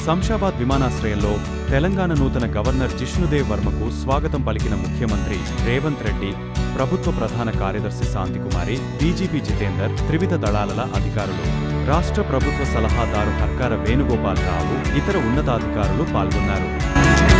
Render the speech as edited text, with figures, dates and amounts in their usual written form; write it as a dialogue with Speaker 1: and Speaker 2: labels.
Speaker 1: శంషాబాద్ విమానాశ్రయంలో తెలంగాణ నూతన గవర్నర్ జిష్ణుదేవ్ వర్మకు స్వాగతం పలికిన ముఖ్యమంత్రి రేవంత్ రెడ్డి, ప్రభుత్వ ప్రధాన కార్యదర్శి శాంతికుమారి, డీజీపీ జితేందర్, త్రివిధ దళాల అధికారులు, రాష్ట్ర ప్రభుత్వ సలహాదారు హర్కార వేణుగోపాల్ రావు, ఇతర ఉన్నతాధికారులు పాల్గొన్నారు.